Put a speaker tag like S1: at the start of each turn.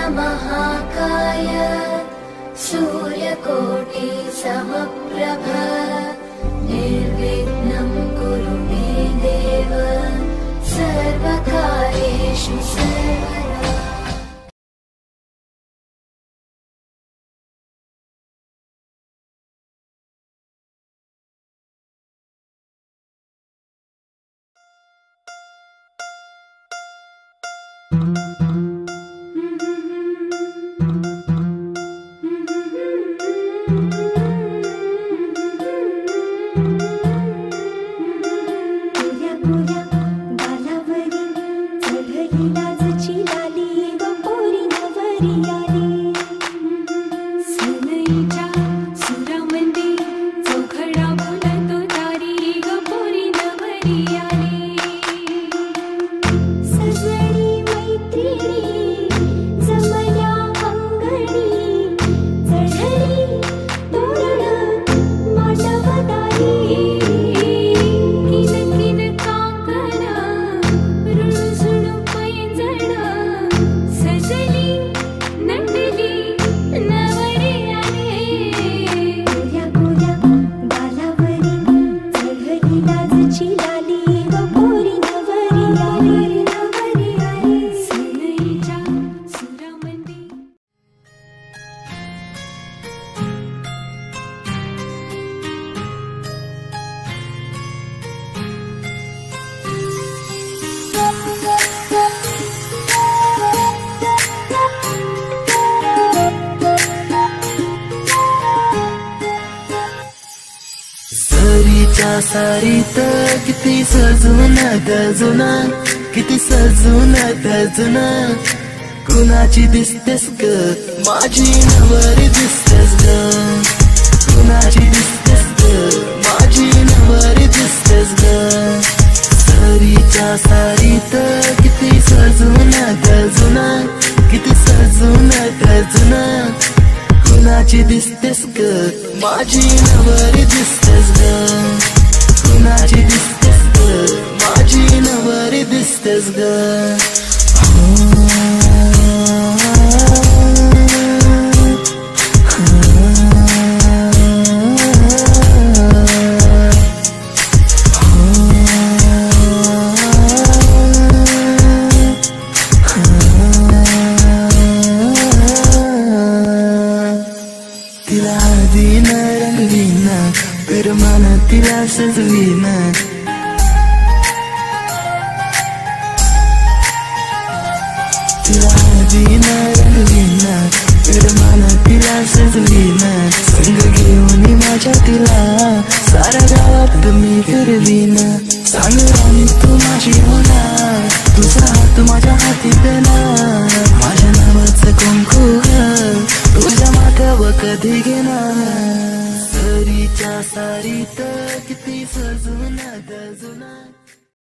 S1: महाकाय सूर्यकोटि समप्रभ निर्विघ्नं कुरु मे देव सर्वकार्येषु सर्वदा।
S2: सारीत किती सजून गजुना, किती सजून गजुना, कुणाची दिसतेस ग माझी नवरी दिसतेस ग, कुणाची दिसतेस ग माझी नवरी दिसतेस ग। सरीच्या सारीत किती सजून गजुना, किती सजून गजुना, कुणाची दिसतेस ग माझी नवरी दिसतेस ग, कुणाची दिसतेस ग माझी नवरी दिसतेस ग। तिला दिन रंगवीन प्रेमान तिला सजवीन, तिला दिन रंगवीन प्रेमान तिला सजवीन, संग घेऊन माझ्या तिला साऱ्या गावात मी फिरवीन। सांग राणी तू माझी होणार, तुझा हात माझ्या हाती देणार, माझ्या नावाचं कुंकू तुझ्या माथ्यावर कधी घेणार। सरीच्या सारीत किती सजून गजुना।